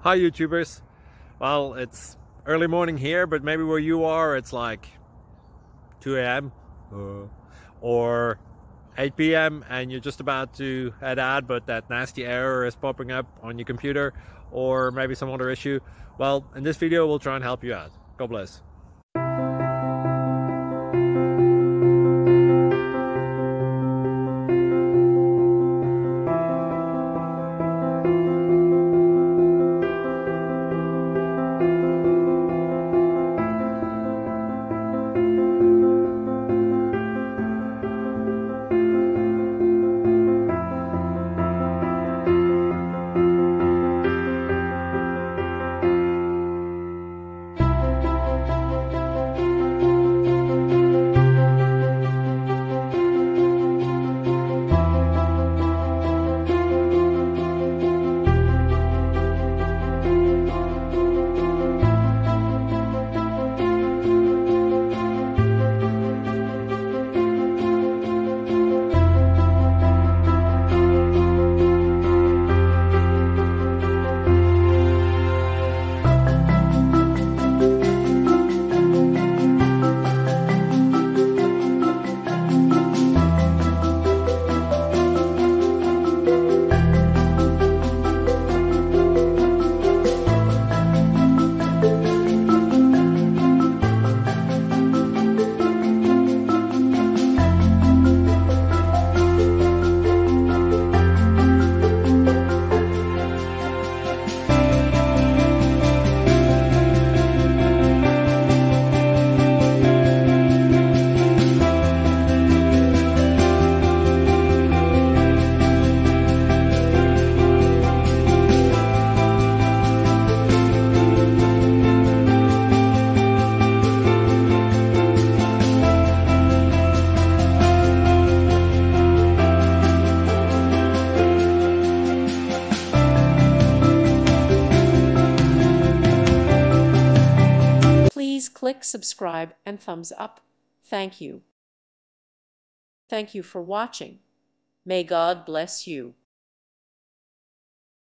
Hi YouTubers. Well, it's early morning here, but maybe where you are it's like 2 a.m. or 8 p.m. and you're just about to head out, but that nasty error is popping up on your computer, or maybe some other issue. Well, in this video we'll try and help you out. God bless. Please click subscribe and thumbs up. Thank you. Thank you for watching. May God bless you.